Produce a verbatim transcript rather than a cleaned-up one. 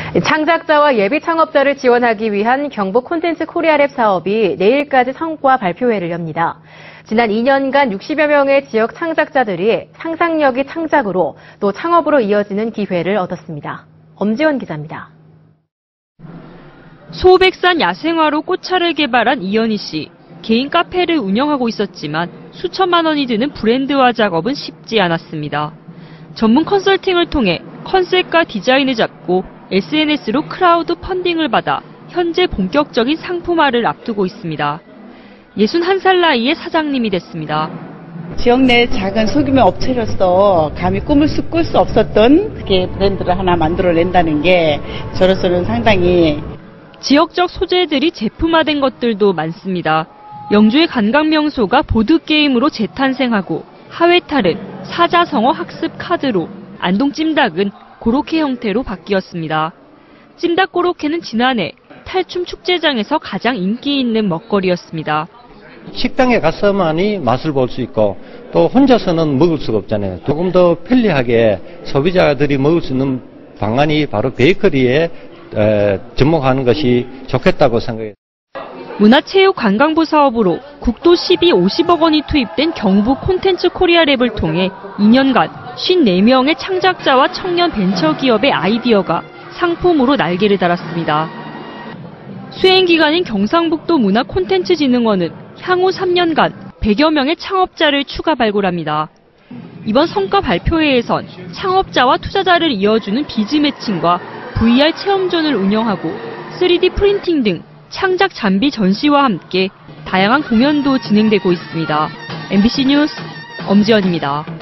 창작자와 예비 창업자를 지원하기 위한 경북 콘텐츠 코리아랩 사업이 내일까지 성과 발표회를 엽니다. 지난 이 년간 육십여 명의 지역 창작자들이 상상력이 창작으로 또 창업으로 이어지는 기회를 얻었습니다. 엄지원 기자입니다. 소백산 야생화로 꽃차를 개발한 이현희 씨. 개인 카페를 운영하고 있었지만 수천만 원이 드는 브랜드화 작업은 쉽지 않았습니다. 전문 컨설팅을 통해 컨셉과 디자인을 잡고 에스엔에스로 크라우드 펀딩을 받아 현재 본격적인 상품화를 앞두고 있습니다. 예순한 살 나이에 사장님이 됐습니다. 지역 내 작은 소규모 업체로서 감히 꿈을 꿀 수 없었던 그게 브랜드를 하나 만들어낸다는 게 저로서는 상당히 지역적 소재들이 제품화된 것들도 많습니다. 영주의 관광명소가 보드게임으로 재탄생하고 하회탈은 사자성어 학습 카드로, 안동 찜닭은 고로케 형태로 바뀌었습니다. 찜닭 고로케는 지난해 탈춤 축제장에서 가장 인기 있는 먹거리였습니다. 식당에 가서만이 맛을 볼 수 있고 또 혼자서는 먹을 수가 없잖아요. 조금 더 편리하게 소비자들이 먹을 수 있는 방안이 바로 베이커리에 에, 접목하는 것이 좋겠다고 생각해요. 문화체육관광부 사업으로 국도 시비 오십억 원이 투입된 경북 콘텐츠 코리아랩을 통해 이 년간 오십사 명의 창작자와 청년 벤처기업의 아이디어가 상품으로 날개를 달았습니다. 수행기관인 경상북도 문화콘텐츠진흥원은 향후 삼 년간 백여 명의 창업자를 추가 발굴합니다. 이번 성과 발표회에선 창업자와 투자자를 이어주는 비즈 매칭과 브이알 체험존을 운영하고 쓰리디 프린팅 등 창작 장비 전시와 함께 다양한 공연도 진행되고 있습니다. 엠비씨 뉴스 엄지연입니다.